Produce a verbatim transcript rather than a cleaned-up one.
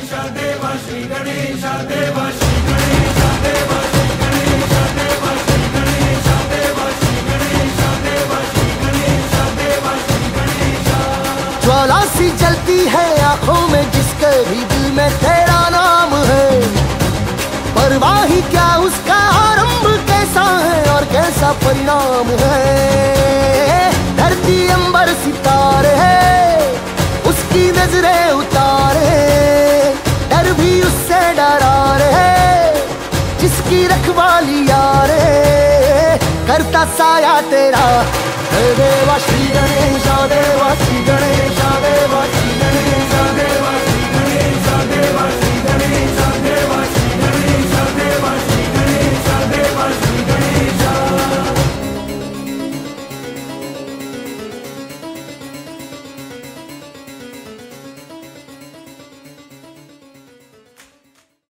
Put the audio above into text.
गणेश देवा श्री गणेश देवा श्री गणेश देवा श्री गणेश देवा श्री गणेश देवा श्री गणेश देवा श्री गणेश देवा श्री गणेश। ज्वाला सी जलती है आंखों में जिसके भी दिल में तेरा नाम है, परवाह ही क्या उसका आरंभ कैसा है और कैसा परिणाम है। धरती अंबर सितारे है उसकी नजरें उतारे, डर भी उससे डरा रहे जिसकी रखवाली यारे। करता साया तेरा देवा श्री गणेश देवा।